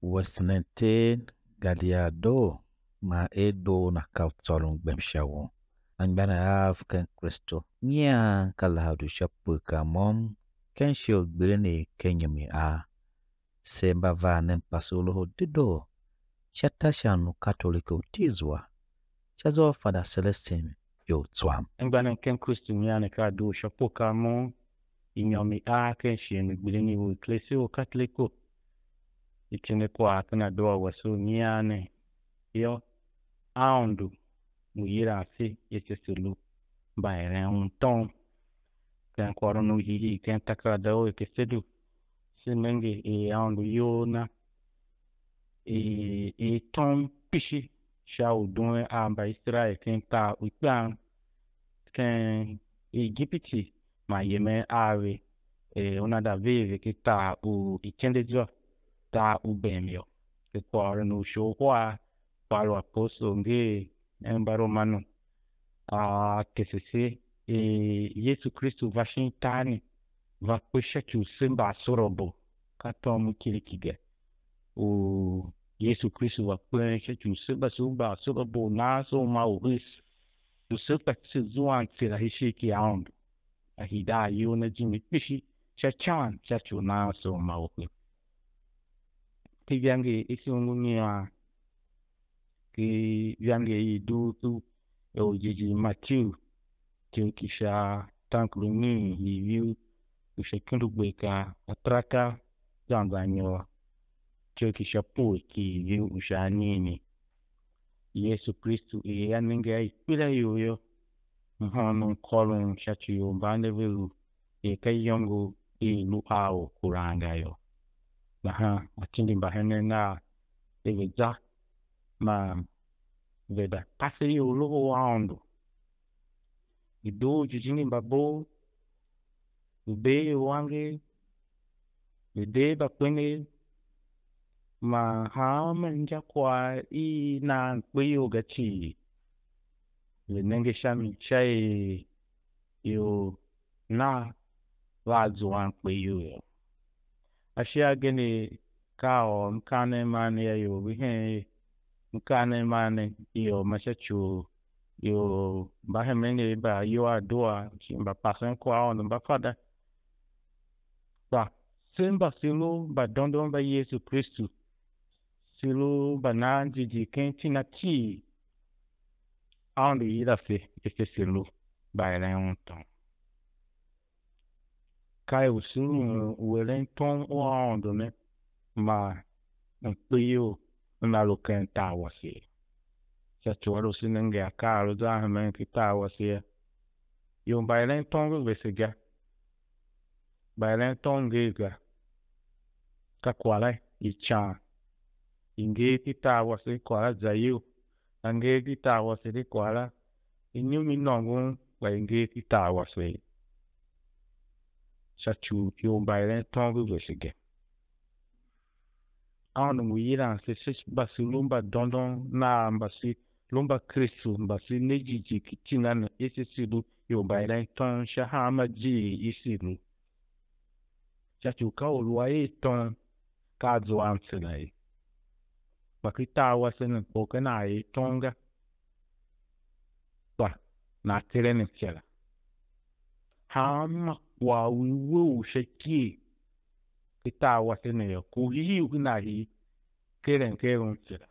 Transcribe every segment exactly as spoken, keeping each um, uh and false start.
Westnente Galiado ma edo na kautsolong bemshawo. Ang bana av ken Kristo. Nya kalahadu shapu ka mom ken shio Gbilinii kenyumi a. Semba va nempasu Lohodedoo. Chata shanu Katoliko tizwa. Chazo Fada Celestine Iortsuam. Ang bana ken Kristo nya ka do shapu ka mom Inyom a ken Shie Gbilinii wu Ecclesia Catholic Ikine kwa kana doa wasu nyane yo aundu muyira si yesesulu bayre un ton kan koronu hiji kan takada o kesedu simenge e aundu yona e e ton pishi shau don amba Israel kan ta upan kan Egypti ma yeme ave e ona da veve ke ta u ikende jo ta ubemio ke kwa no show kwa palo apostolo nge emba romano a que se se e Yesu Kristo vashintani va pusha tu simba sorobo katom kilikige o Yesu Kristo va pusha tu simba sumba sorobo na so ma o is tu simba se zuan se la hishiki aundu a hida yuna jimi pishi cha chan cha tu na so ma o ki vyange isi ungunia ki vyange i du tu o jiji Matthew ki kisha tankluni i viu kisha kindu gweka atraka zanganyo ki kisha pu ki viu usha nini Yesu Kristu i yaninge ai pila yoyo mhanu kolon shachi yo mbande vilu i kayongu i lu ao kuranga yo Maha, atindi mbahene na eveza ma veda pase yo loho waondo. Ido jijini mbabo, ube wange, ide bakwene ma hama nja kwa i na nkweyo gachi. Lenenge shami chai yo na wazo wankweyo yo. Ashia gene kao mkane mane ya yo wihe mkane mane yo machachu yo bahe menge ba yo adua chimba pasen kwa ono ba Fada ba simba silo ba dondon ba Yesu Kristu silo ba nanji di kenti na ti aonde ila fe ese silo ba ele onton kai usulu Wellington o aondo ne ma nkpeyo na lo kenta wasi cha chuaro sinenge akaro za men kita wasi yo Wellington go besega Wellington gega ka kwala icha inge kita wasi kwala zayu ange kita wasi di kwala Inyom inongo wa inge kita wasi chachu yo Wellington go besega anu muyira se se basi lumba dondon na mbasi lumba Kristu mbasi nejiji kitina na ese silu yo Wellington shahama ji isilu chachu ka oluwa e ton ka zo amsela bakita wasene bokena e tonga ba na terene chela hama wa wiwu sheki kita wasene yo kuhi ukinahi keren keren chela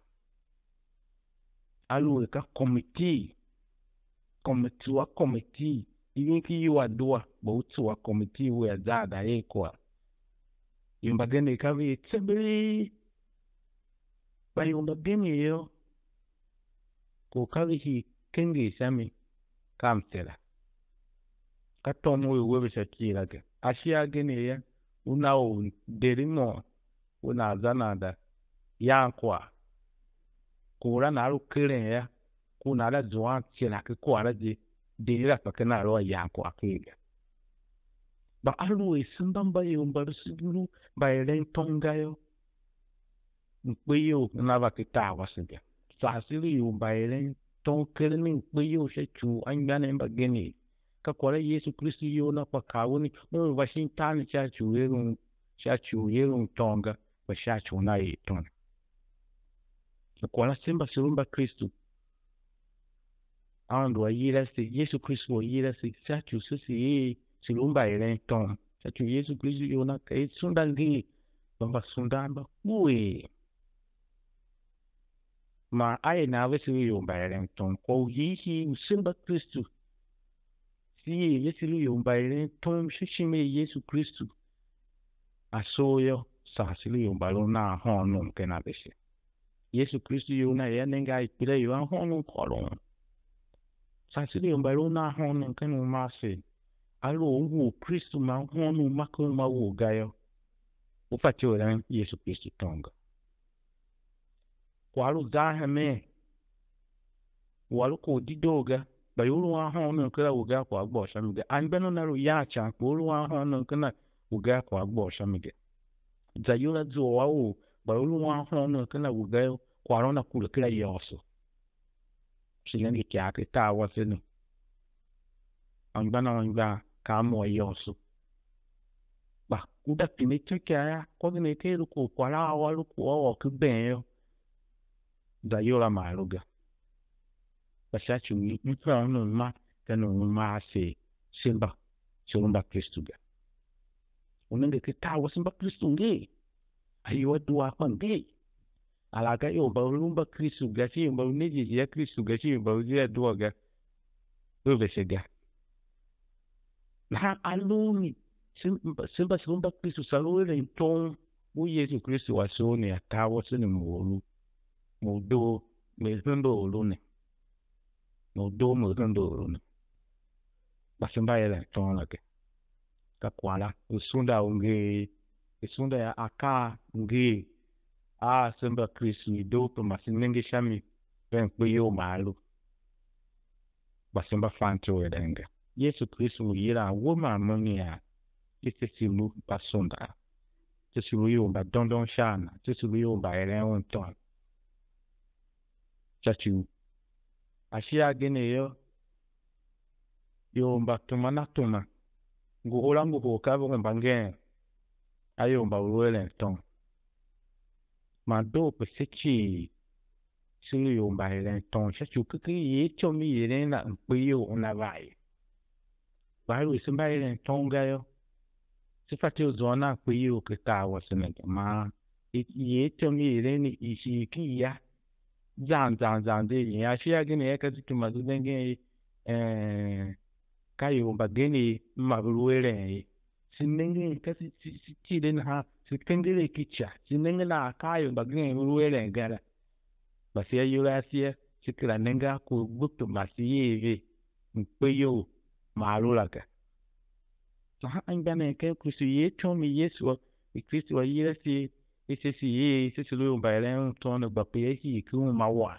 alu ka committee committee wa committee yinki yiwa dua bautu wa committee we azada ekwa yumbagene kavi tsebeli ba yumbagene yo ko kavi hi kengi sami kamtela katomo wewe shakira ke ashia gene ya unao derino una zanada yankwa kura na ru kire ya kuna la zuwa chela ke kwara je derira pakena ro yankwa kega ba alu isimbamba yo mbarisilu ba ele tonga yo nkweyo na bakita wasiga sasili yo ba ele ton kelni nkweyo shechu anyane mbageni ka kwara Yesu Kristo yo na pakawuni no Washington chachu yero chachu yero tonga ba chachu na yiton Kwala simba silumba Kristu. Ando ayira si Yesu Kristu ayira si chachu sisi silumba elenton. Chachu Yesu Kristu yona kai sunda ngi bamba sundamba uwe. Ma aye nawe si yomba elenton ko yihi usimba Kristu. Si Yesu yomba elenton shishime Yesu Kristu. Asoyo sa sili yomba lona hono kena bese. Yesu Kristu yona ya nenga ipira yona hono kolon. Sa sili yomba lona hono kena mase. Alo uwu Kristu ma hono mako ma wo gayo. Ufacho ran Yesu Kristu tonga. Kwalu zahame. Walu ko didoga. Bayulu wa hono kena uga kwa agbo shamige. Anbeno naru yacha. Walu wa hono kena uga kwa agbo shamige. Zayula zo wao. Bayulu wa hono kena uga kwa rona kula kila yoso. Silengi kiake ta wasenu. Anbana wanga kamo yoso. Ba kuda kinete kaya. Kwa kinete luku kwa lawa luku wawa kubenyo. Zayula maluga. Basachu ni mfano ma kano ma se simba silumba Kristu ga. Unenge kitawa simba Kristu nge. Ayo dua kwa nge. Alaga yo balumba Kristu ga si yo baluneji ya Kristu ga si yo baluneji dua ga. Uvese ga. Na aluni simba silumba Kristu salure inton u Yesu Kristu wasoni atawa sini mwolu. Mudo mezundo olune. Mudo mezundo olune. Basimba yele ton lake. Kakwala. Usunda unge. Usunda ya aka unge. Ah, simba Kristu idoto masinenge shami. Ben kuyo malu. Basimba fanto edenga. Yesu Kristu yira woma mongi ya. Ise silu basunda. Tisilu yomba dondon shana. Tisilu yomba elen onton. Chachu. Ashia gene yo. Yomba tumana tuma. Nguhola nguho kabo mbangen. Ayomba uwele ton. Mando pesechi. Sili yomba elen ton. Chachu kiki ye chomi yelen na mpiyo unavai. Baru isimba elen ton gayo. Sifati uzona mpiyo kitawa sinenge. Ma. Ye chomi yelen ni ishi iki ya. Zan zan zan de ya shia gene ya kazi tumazu denge eh kayo bagene maruere sinenge kasi si den ha sikengele kicha sinenge na kayo bagene ruere gara basia yulasia sikira nenga ku gupto masiye mpeyo marulaka ha angane ke Kristu ye chomi Yesu Kristu wa yesi ese si ye ese si lo baile ton ba pe ki ku ma wa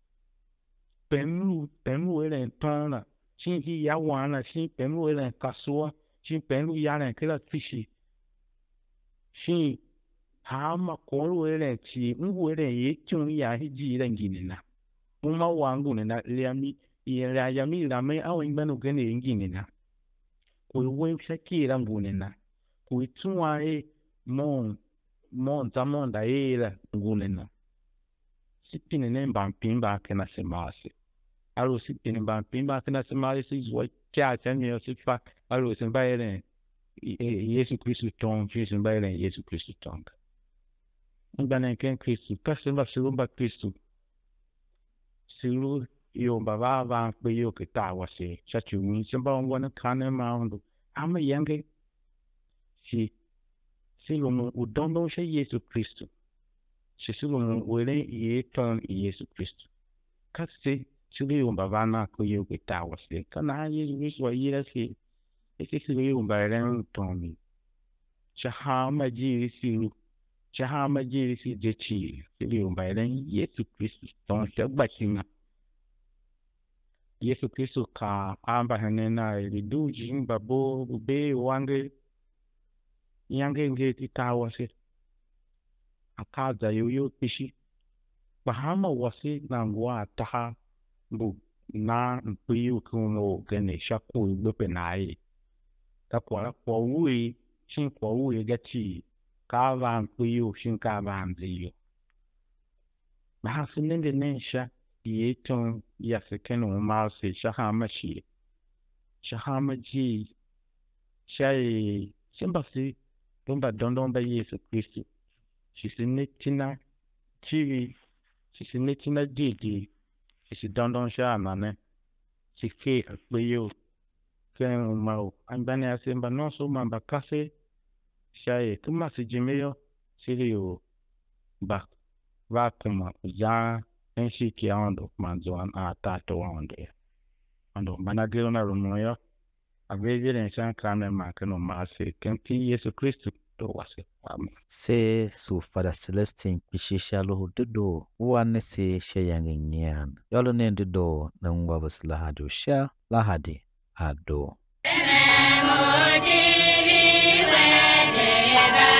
pemu pemu ele ton shin ki ya wa na shin pemu ele kaso shin pemu ya na kila fishi shin ha ma ko lo ele chi ngu ele ye chun ya hi ji le ngini na uma wa ngu na le mi ye la ya mi la me awu ngba no gene ngini na ko we shaki la ngu na ko tsuwa e mon monta monda ila ngulena sipine ne mbampimba kena semasi alo sipine mbampimba kena semasi sizwa cha cha ne sifa alo simba ele Yesu Kristu ton simba ele Yesu Kristu ton ngana ken Kristu pasimba silumba Kristu silu yo baba va pe yo kitawa se chachu ni simba ngwana kana maundu ama yange si silumu udondo she Yesu Kristu. Si silumu wele ye ton Yesu Kristu. Kasi sili yumba vana kuyo kitawa se. Kana Yesu Kristu wa yira se. Ese sili yumba elen tomi. Chahama jiri silu. Chahama jiri si jechi. Sili yumba elen Yesu Kristu ton shabatinga. Yesu Kristu ka amba hanena lidu jimba bo ube wange. Yange nge titawa se akaza yoyo pishi bahama wasi na ngwa taha bu na mpiyu kuno gene shaku lupe nae takwala kwa ui shin kwa ui gachi kava mpiyu shin kava mziyo Mahafinende nensha yeton yasekeno mause shahama Shie. Shahama ji shai shimbasi tumba dondon ba Yesu Kristo. Shisinitina chivi shisinitina didi shisi dondon sha amane. Shike akweyo ken mau anbane asemba noso mamba kase shai tumasi jimeyo siriyo ba vakuma za enshi ki ando manzoan a tato onde ando managero na rumoyo avege rensan kame makeno mase kenti Yesu Kristo to wase amen. Se su Fada Celestine kishisha Lohodedoo wane se shayangi nyan. Yolo nende do na ngwabas Lahadi usha Lahadi ado.